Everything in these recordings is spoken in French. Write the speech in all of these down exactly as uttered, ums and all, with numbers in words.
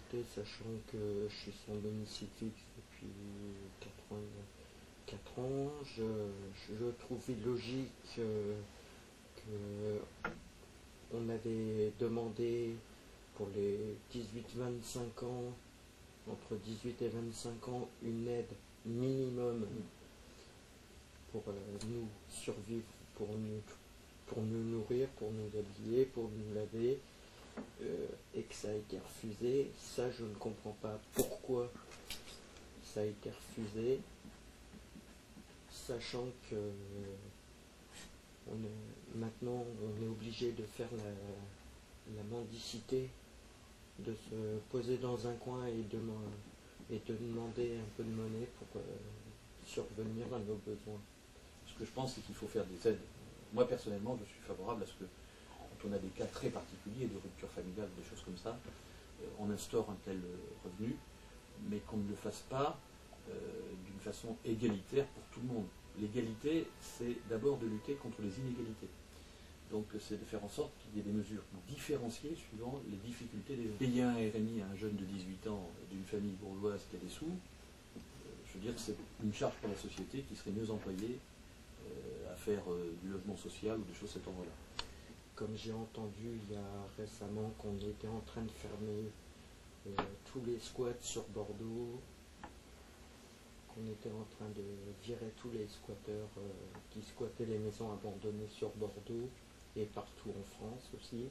côté, sachant que je suis sans domicile fixe depuis quatre ans, je, je trouvais logique euh, que on avait demandé pour les dix-huit vingt-cinq ans, entre dix-huit et vingt-cinq ans, une aide minimum pour euh, nous survivre, pour nous, pour nous nourrir, pour nous habiller, pour nous laver, euh, et que ça a été refusé. Ça, je ne comprends pas pourquoi ça a été refusé, sachant que euh, on est, maintenant on est obligé de faire la, la mendicité, de se poser dans un coin et de, et de demander un peu de monnaie pour euh, survenir à nos besoins. Ce que je pense, c'est qu'il faut faire des aides. Moi, personnellement, je suis favorable à ce que, quand on a des cas très particuliers de rupture familiale, des choses comme ça, euh, on instaure un tel revenu, mais qu'on ne le fasse pas euh, d'une façon égalitaire pour tout le monde. L'égalité, c'est d'abord de lutter contre les inégalités. Donc, c'est de faire en sorte qu'il y ait des mesures différenciées suivant les difficultés des gens. Payer un R M I à un jeune de dix-huit ans d'une famille bourgeoise qui a des sous, euh, je veux dire que c'est une charge pour la société qui serait mieux employée à faire euh, du logement social ou des choses de cet ordre-là. Comme j'ai entendu il y a récemment qu'on était en train de fermer euh, tous les squats sur Bordeaux, qu'on était en train de virer tous les squatteurs euh, qui squattaient les maisons abandonnées sur Bordeaux et partout en France aussi.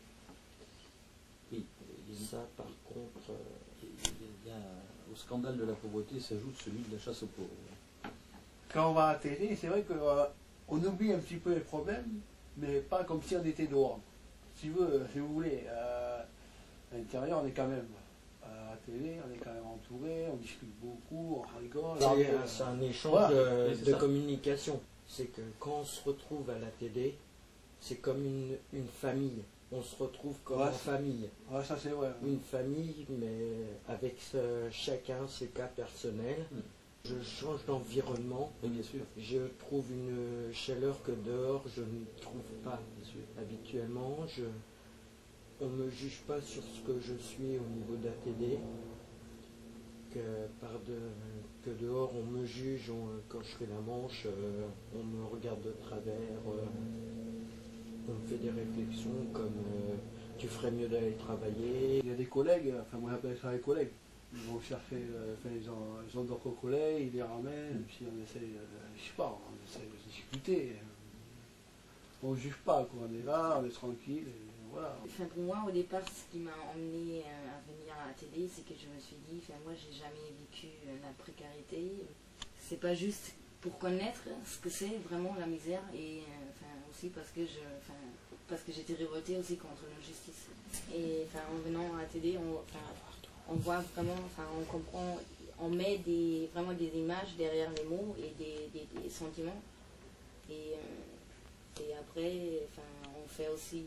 Oui, ça par contre... Euh, il y a, au scandale de la pauvreté s'ajoute celui de la chasse aux pauvres. Quand on va à la télé, c'est vrai qu'on euh, oublie un petit peu les problèmes, mais pas comme si on était dehors. Si vous, si vous voulez, euh, à l'intérieur, on est quand même à la télé, on est quand même entouré, on discute beaucoup, on rigole. C'est un échange voilà, de, de communication. C'est que quand on se retrouve à la télé, c'est comme une, une famille. On se retrouve comme ouais, en famille. Ouais, ça c'est vrai. Une famille, mais avec ce, chacun ses cas personnels. Mm. Je change d'environnement, et bien sûr. Je trouve une chaleur que dehors je ne trouve pas habituellement. Je, on ne me juge pas sur ce que je suis au niveau de la télé, que, par de, que dehors on me juge, on, quand je fais la manche, euh, on me regarde de travers, euh, on me fait des réflexions comme euh, tu ferais mieux d'aller travailler. Il y a des collègues, enfin moi j'appelle ça les collègues. Ils vont chercher, euh, enfin, ils ont, ils ont d'autres collègues, ils les ramènent, et puis on essaie, euh, je sais pas, on essaie de discuter. On ne juge pas, quoi. On est là, on est tranquille, et voilà. Enfin, pour moi, au départ, ce qui m'a emmené à venir à la télé, c'est que je me suis dit, enfin, moi, j'ai jamais vécu la précarité. C'est pas juste pour connaître ce que c'est vraiment la misère, et enfin, aussi parce que je, enfin, parce que j'étais révoltée aussi contre l'injustice. Et enfin, en venant à la télé, on, enfin, on voit vraiment, enfin, on comprend, on met des, vraiment des images derrière les mots et des, des, des sentiments. Et, euh, et après, enfin, on fait aussi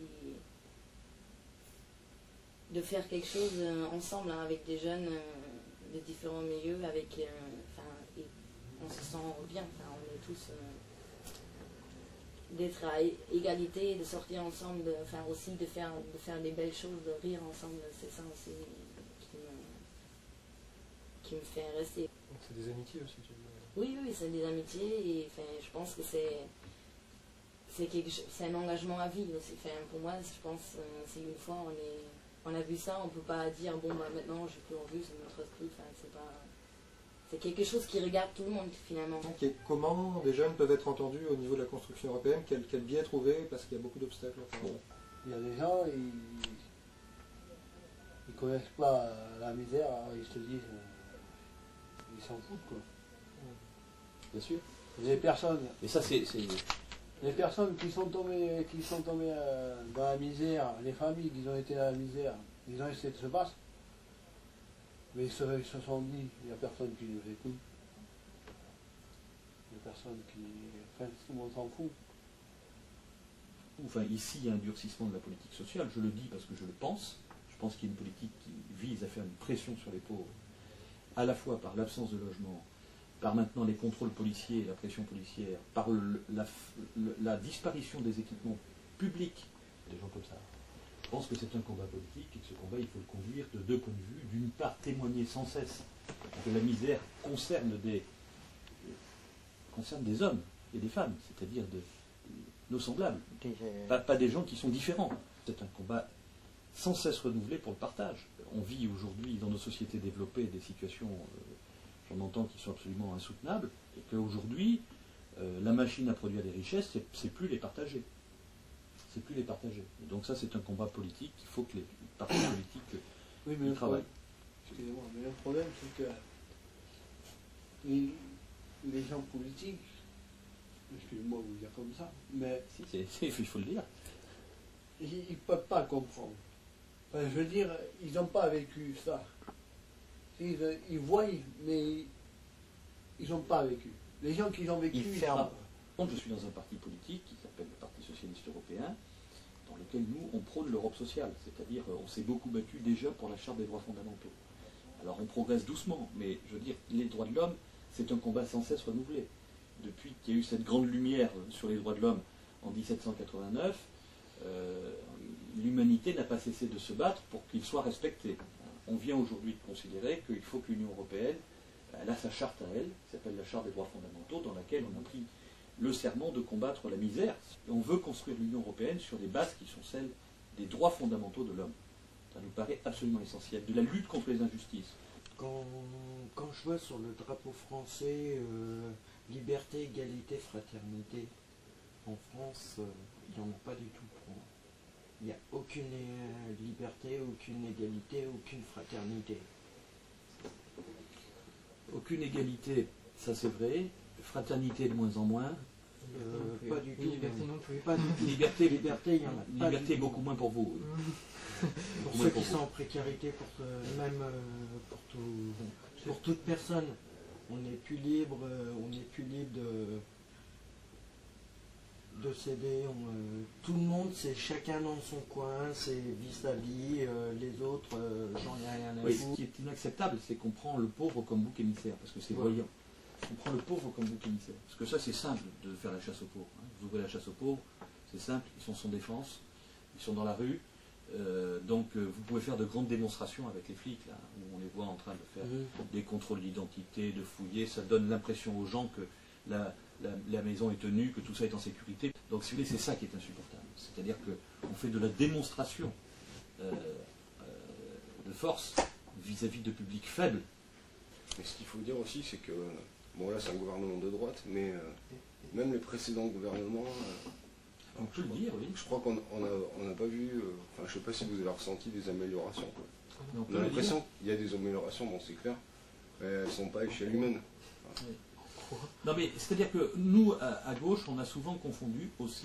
de faire quelque chose ensemble hein, avec des jeunes euh, de différents milieux, avec, euh, enfin, et on se sent bien, enfin, on est tous euh, d'être à égalité, de sortir ensemble, de, enfin, aussi de faire, de faire des belles choses, de rire ensemble, c'est ça aussi. Qui me fait rester. Donc c'est des amitiés aussi, tu veux dire? Oui, oui, c'est des amitiés et enfin, je pense que c'est c'est un engagement à vie aussi. Enfin, pour moi, je pense c'est une fois on est on a vu ça, on peut pas dire bon bah maintenant j'ai plus en vue, c'est notre esprit. Enfin, c'est pas c'est quelque chose qui regarde tout le monde finalement. Okay. Comment des jeunes peuvent être entendus au niveau de la construction européenne? Quel, quel biais trouver? Parce qu'il y a beaucoup d'obstacles. Bon. Il y a des gens, ils ils connaissent pas la misère, alors ils se disent ils s'en foutent quoi. Bien sûr. Les personnes. Et ça c'est. Les personnes qui sont tombées, qui sont tombées euh, dans la misère, les familles qui ont été dans la misère, ils ont essayé de se battre. Mais ils se, ils se sont dit, il n'y a personne qui nous écoute. Il n'y a personne qui. Enfin, tout le monde s'en fout. Enfin, ici, il y a un durcissement de la politique sociale, je le dis parce que je le pense. Je pense qu'il y a une politique qui vise à faire une pression sur les pauvres, à la fois par l'absence de logement, par maintenant les contrôles policiers, la pression policière, par le, la, le, la disparition des équipements publics, des gens comme ça, pense que c'est un combat politique et que ce combat, il faut le conduire de deux points de vue. D'une part, témoigner sans cesse que la misère concerne des, concerne des hommes et des femmes, c'est-à-dire de nos semblables, pas, pas des gens qui sont différents. C'est un combat sans cesse renouvelé pour le partage. On vit aujourd'hui dans nos sociétés développées des situations, euh, j'en entends, qui sont absolument insoutenables, et qu'aujourd'hui, euh, la machine à produire des richesses, c'est, c'est plus les partager. C'est plus les partager. Et donc ça, c'est un combat politique. Il faut que les partis politiques oui, mais y travaillent. Excusez-moi, mais le problème, c'est que les, les gens politiques, excusez-moi de vous dire comme ça, mais Si, c'est, c'est, il faut le dire. ils ne peuvent pas comprendre. Enfin, je veux dire, ils n'ont pas vécu ça. Ils, ils voient, mais ils n'ont pas vécu. Les gens qui l'ont vécu, Ils ils ferment. savent. Je suis dans un parti politique qui s'appelle le Parti Socialiste Européen, dans lequel nous, on prône l'Europe sociale. C'est-à-dire, on s'est beaucoup battu déjà pour la Charte des droits fondamentaux. Alors, on progresse doucement, mais je veux dire, les droits de l'homme, c'est un combat sans cesse renouvelé. Depuis qu'il y a eu cette grande lumière sur les droits de l'homme en dix-sept cent quatre-vingt-neuf, euh, l'humanité n'a pas cessé de se battre pour qu'ils soient respectés. On vient aujourd'hui de considérer qu'il faut que l'Union européenne, elle a sa charte à elle, qui s'appelle la Charte des droits fondamentaux, dans laquelle on a pris le serment de combattre la misère. Et on veut construire l'Union européenne sur des bases qui sont celles des droits fondamentaux de l'homme. Ça nous paraît absolument essentiel, de la lutte contre les injustices. Quand, quand je vois sur le drapeau français euh, liberté, égalité, fraternité, en France, euh, il n'y en a pas du tout pour moi. Il n'y a aucune euh, liberté, aucune égalité, aucune fraternité. Aucune égalité, ça c'est vrai. Fraternité de moins en moins. Euh, pas du tout. Liberté non plus. Pas du tout. Liberté, Liberté, il y en a pas liberté du tout. beaucoup moins pour vous. oui. Pour Beaucoup ceux moins qui pour sont vous. en précarité, pour euh, même euh, pour, tout, pour toute personne, on n'est plus libre, euh, on n'est plus libre de, de céder. on, euh, tout le monde, c'est chacun dans son coin, c'est vis-à-vis, euh, les autres, euh, j'en ai rien à Oui, ce foutre. qui est inacceptable, c'est qu'on prend le pauvre comme bouc émissaire, parce que c'est Ouais. voyant. On prend le pauvre comme bouc émissaire. Parce que ça, c'est simple de faire la chasse aux pauvres. hein. Vous ouvrez la chasse aux pauvres, c'est simple, ils sont sans défense, ils sont dans la rue. Euh, donc euh, vous pouvez faire de grandes démonstrations avec les flics, là, où on les voit en train de faire Mhm. des contrôles d'identité, de fouiller. Ça donne l'impression aux gens que la, la- la maison est tenue, que tout ça est en sécurité. Donc si vous voulez, c'est ça qui est insupportable. C'est-à-dire qu'on fait de la démonstration euh, euh, de force vis-à-vis de publics faibles. Mais ce qu'il faut dire aussi, c'est que, bon là c'est un gouvernement de droite, mais euh, même les précédents gouvernements, euh, On peut le dire, oui. je crois qu'on on a- on n'a pas vu, euh, enfin je sais pas si vous avez ressenti des améliorations. Quoi. Mais on peut On a le l'impression qu'il y a des améliorations, bon c'est clair, mais elles ne sont pas à échelle humaine. Non mais c'est-à-dire que nous, à, à gauche, on a souvent confondu aussi,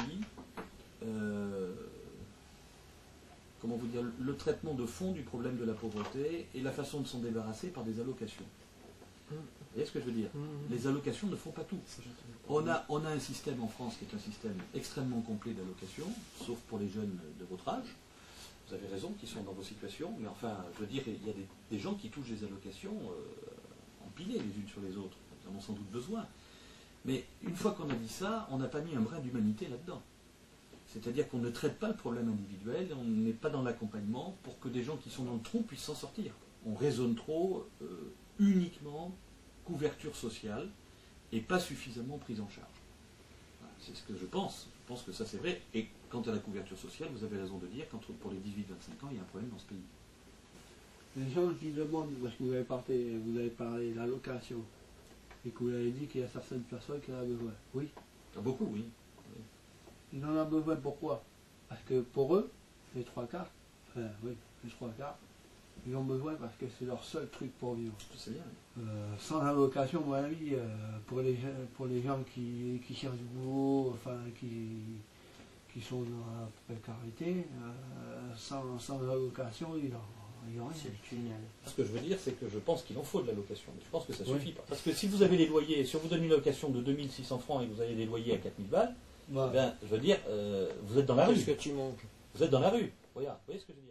euh, comment vous dire, le traitement de fond du problème de la pauvreté et la façon de s'en débarrasser par des allocations. Vous voyez ce que je veux dire? Les allocations ne font pas tout. On a, on a un système en France qui est un système extrêmement complet d'allocations, sauf pour les jeunes de votre âge. Vous avez raison, qui sont dans vos situations, mais enfin, je veux dire, il y a des, des gens qui touchent des allocations euh, empilées les unes sur les autres. Ils en ont sans doute besoin. Mais une fois qu'on a dit ça, on n'a pas mis un brin d'humanité là-dedans. C'est-à-dire qu'on ne traite pas le problème individuel, on n'est pas dans l'accompagnement pour que des gens qui sont dans le trou puissent s'en sortir. On raisonne trop euh, uniquement couverture sociale et pas suffisamment prise en charge. Voilà, c'est ce que je pense. Je pense que ça c'est vrai. Et quant à la couverture sociale, vous avez raison de dire qu'entre pour les dix-huit vingt-cinq ans, il y a un problème dans ce pays. Les gens qui demandent, parce que vous avez parlé, vous avez parlé de l'allocation, et que vous avez dit qu'il y a certaines personnes qui en ont besoin. Oui, Ah, beaucoup, oui. ils en ont besoin pourquoi? Parce que pour eux, les trois quarts, enfin oui, les trois quarts, ils ont besoin parce que c'est leur seul truc pour vivre. Je sais bien. oui. Euh, sans allocation, à mon avis, euh, pour, les, gens- pour les gens qui, qui cherchent du boulot, enfin qui, qui sont dans la précarité, euh, sans, sans allocation, ils n'ont rien. C'est le tunnel. Ce que je veux dire, c'est que je pense qu'il en faut de l'allocation. Mais je pense que ça ne Oui. suffit pas. Parce que si vous avez les loyers, si on vous donne une allocation de deux mille six cents francs et que vous avez des loyers à quatre mille balles, Voilà. ben, je veux dire, euh, vous êtes dans la rue. Qu'est-ce que tu manges? Vous êtes dans la rue. Regarde, vous voyez ce que je veux dire?